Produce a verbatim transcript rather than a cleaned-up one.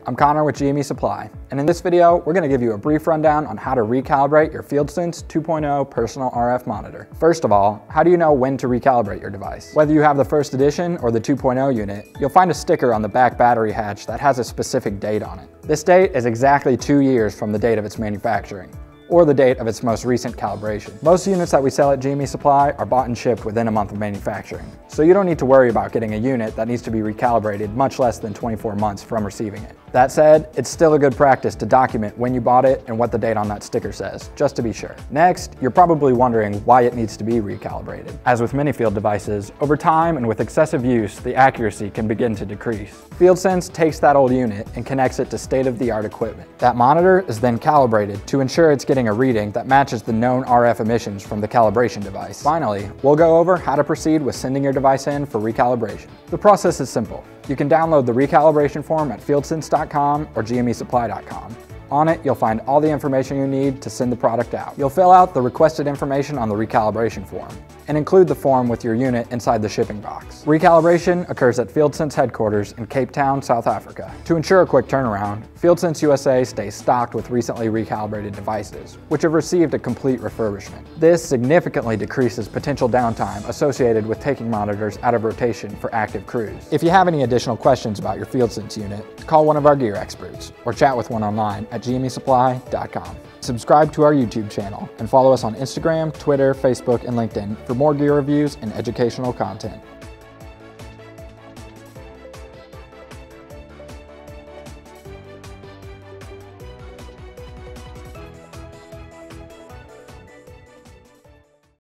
I'm Connor with G M E Supply, and in this video, we're going to give you a brief rundown on how to recalibrate your Fieldsense two point oh personal R F monitor. First of all, how do you know when to recalibrate your device? Whether you have the first edition or the two point oh unit, you'll find a sticker on the back battery hatch that has a specific date on it. This date is exactly two years from the date of its manufacturing, or the date of its most recent calibration. Most units that we sell at G M E Supply are bought and shipped within a month of manufacturing, so you don't need to worry about getting a unit that needs to be recalibrated much less than twenty-four months from receiving it. That said, it's still a good practice to document when you bought it and what the date on that sticker says, just to be sure. Next, you're probably wondering why it needs to be recalibrated. As with many field devices, over time and with excessive use, the accuracy can begin to decrease. Fieldsense takes that old unit and connects it to state-of-the-art equipment. That monitor is then calibrated to ensure it's getting a reading that matches the known R F emissions from the calibration device. Finally, we'll go over how to proceed with sending your device in for recalibration. The process is simple. You can download the recalibration form at fieldsense dot com or G M E supply dot com. On it, you'll find all the information you need to send the product out. You'll fill out the requested information on the recalibration form and include the form with your unit inside the shipping box. Recalibration occurs at Fieldsense headquarters in Cape Town, South Africa. To ensure a quick turnaround, Fieldsense U S A stays stocked with recently recalibrated devices, which have received a complete refurbishment. This significantly decreases potential downtime associated with taking monitors out of rotation for active crews. If you have any additional questions about your Fieldsense unit, call one of our gear experts or chat with one online at G M E supply dot com. Subscribe to our YouTube channel and follow us on Instagram, Twitter, Facebook, and LinkedIn for more gear reviews and educational content.